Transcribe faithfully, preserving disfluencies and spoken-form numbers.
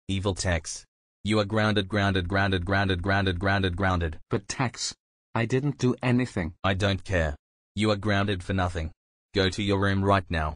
Evil Tex. You are grounded, grounded, grounded, grounded, grounded, grounded, grounded. But Tex, I didn't do anything. I don't care. You are grounded for nothing. Go to your room right now.